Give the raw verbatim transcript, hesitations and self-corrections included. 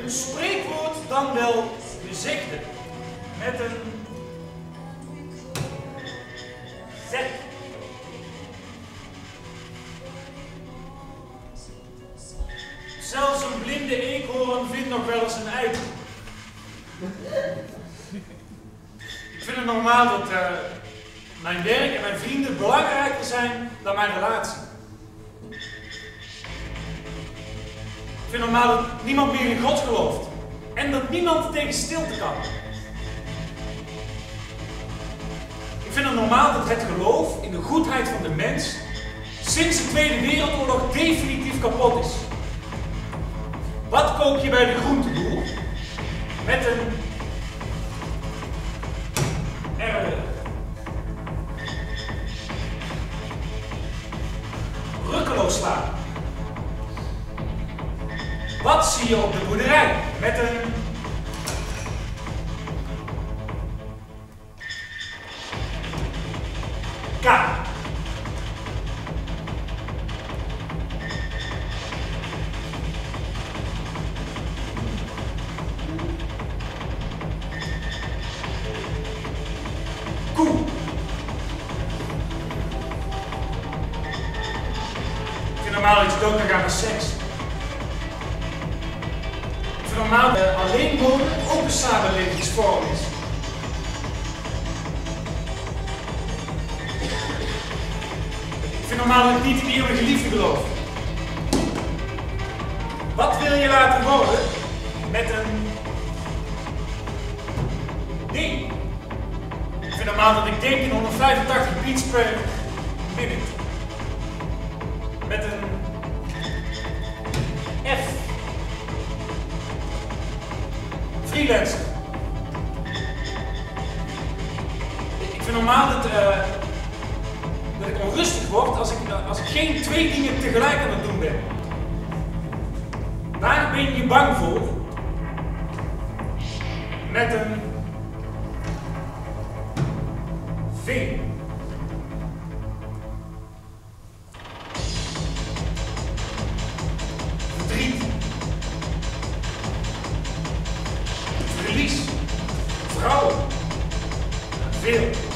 een spreekwoord dan wel gezegde. Met een Z. Zelfs een blinde eekhoorn vindt nog wel eens een ei. Ik vind het normaal dat uh, mijn werk en mijn vrienden belangrijker zijn dan mijn relatie. Ik vind het normaal dat niemand meer in God gelooft. En dat niemand tegen stilte kan. Ik vind het normaal dat het geloof in de goedheid van de mens sinds de Tweede Wereldoorlog definitief kapot is. Wat koop je bij de groenteboer? Met een R. Rukkeloos slaan. Wat zie je op de boerderij? Met een K. Koe. Ik vind normaal iets dood kan gaan naar seks. Ik vind normaal dat uh, alleen wonen ook een samenlevingsvorm is. Ik vind normaal dat ik niet in eeuwige liefde geloof. Wat wil je laten worden? Met een ding. Ik vind normaal dat ik denk in honderdvijfentachtig beats per minute. Met een F. Freelancer. Ik vind normaal dat, uh, dat ik onrustig word als ik, uh, als ik geen twee dingen tegelijk aan het doen ben. Waar ben je bang voor? Met een V. Verdriet. Verlies. Vrouwen. Veel.